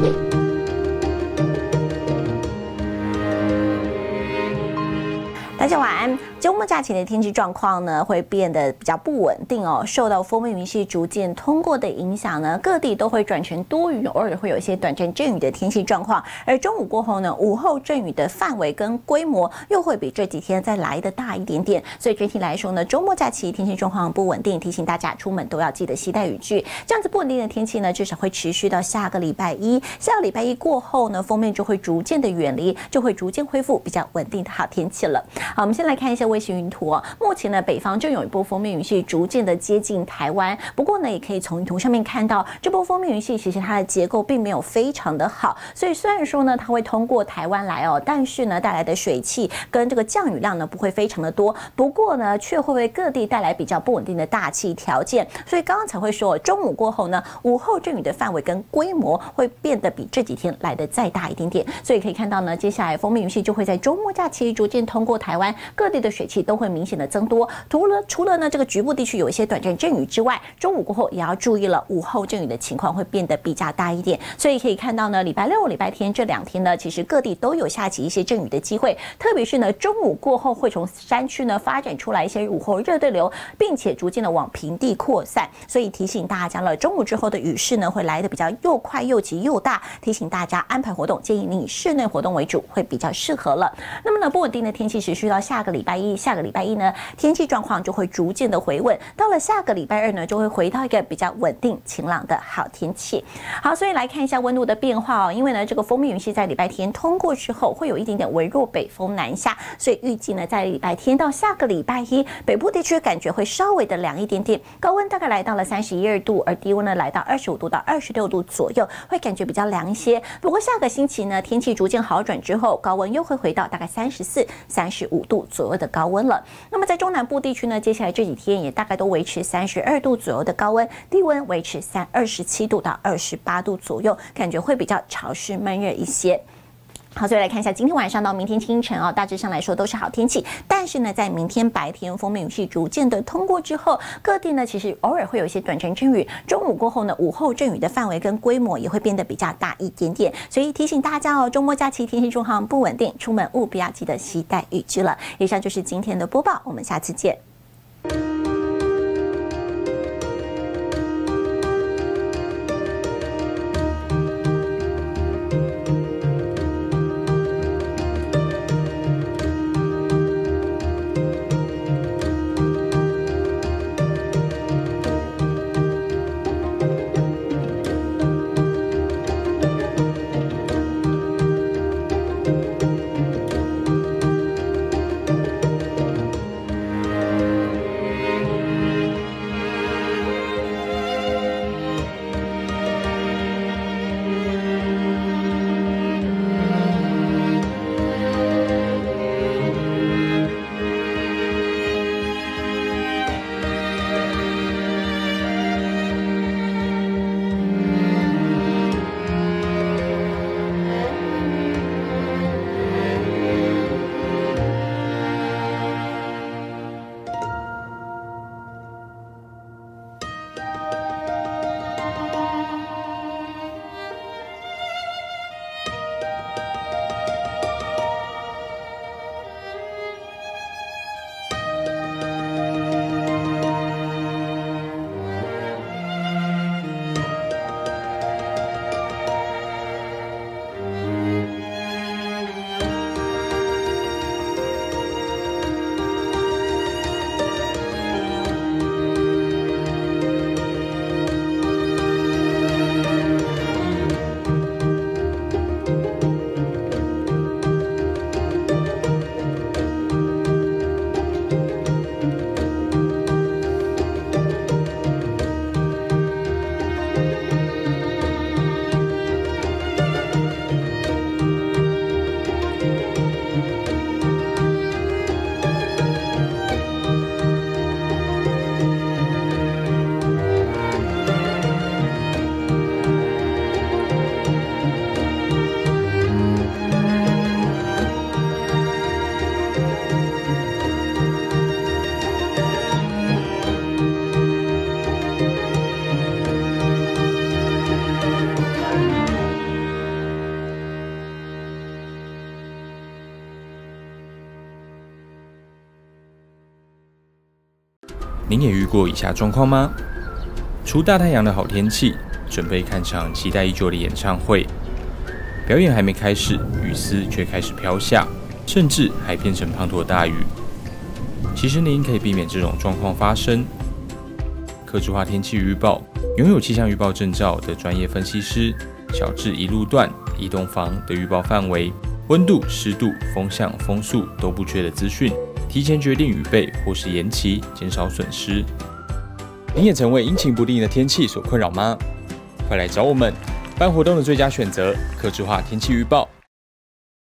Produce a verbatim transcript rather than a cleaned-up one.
大家晚安。周末假期的天气状况呢，会变得比较不稳定哦。受到锋面云系逐渐通过的影响呢，各地都会转成多云，偶尔会有一些短暂阵雨的天气状况。而中午过后呢，午后阵雨的范围跟规模又会比这几天再来的大一点点。所以整体来说呢，周末假期天气状况不稳定，提醒大家出门都要记得携带雨具。这样子不稳定的天气呢，至少会持续到下个礼拜一。下个礼拜一过后呢，锋面就会逐渐的远离，就会逐渐恢复比较稳定的好天气了。好，我们先来看一下卫星云图哦。目前呢，北方正有一波锋面云系逐渐的接近台湾，不过呢，也可以从云图上面看到，这波锋面云系其实它的结构并没有非常的好，所以虽然说呢，它会通过台湾来哦，但是呢，带来的水汽跟这个降雨量呢不会非常的多，不过呢，却会为各地带来比较不稳定的大气条件，所以刚刚才会说，中午过后呢，午后阵雨的范围跟规模会变得比这几天来的再大一点点，所以可以看到呢，接下来锋面云系就会在周末假期逐渐通过台湾。各地的水汽都会明显的增多，除了除了呢这个局部地区有一些短暂阵雨之外，中午过后也要注意了，午后阵雨的情况会变得比较大一点。所以可以看到呢，礼拜六、礼拜天这两天呢，其实各地都有下起一些阵雨的机会，特别是呢中午过后会从山区呢发展出来一些午后热对流，并且逐渐的往平地扩散。所以提醒大家了，中午之后的雨势呢会来得比较又快又急又大，提醒大家安排活动，建议你以室内活动为主，会比较适合了。那么呢，不稳定的天气持续到下个礼拜一，下个礼拜一呢，天气状况就会逐渐的回稳。到了下个礼拜二呢，就会回到一个比较稳定、晴朗的好天气。好，所以来看一下温度的变化哦。因为呢，这个锋面云系在礼拜天通过之后，会有一点点微弱北风南下，所以预计呢，在礼拜天到下个礼拜一，北部地区感觉会稍微的凉一点点，高温大概来到了三十一二度，而低温呢来到二十五度到二十六度左右，会感觉比较凉一些。不过下个星期呢，天气逐渐好转之后，高温又会回到大概三十四、三十五度左右的高温了。那么在中南部地区呢，接下来这几天也大概都维持三十二度左右的高温，低温维持三二十七度到二十八度左右，感觉会比较潮湿闷热一些。好，所以来看一下今天晚上到明天清晨哦，大致上来说都是好天气。但是呢，在明天白天锋面云系逐渐的通过之后，各地呢其实偶尔会有一些短暂阵雨。中午过后呢，午后阵雨的范围跟规模也会变得比较大一点点。所以提醒大家哦，周末假期天气状况不稳定，出门务必要记得携带雨具了。以上就是今天的播报，我们下次见。 您也遇过以下状况吗？出大太阳的好天气，准备看场期待已久的演唱会，表演还没开始，雨丝却开始飘下，甚至还变成滂沱大雨。其实您可以避免这种状况发生。客制化天气预报，拥有气象预报证照的专业分析师，小至一路段、一栋房的预报范围、温度、湿度、风向、风速都不缺的资讯，提前决定雨备或是延期，减少损失。您也曾为阴晴不定的天气所困扰吗？快来找我们！办活动的最佳选择，客制化天气预报。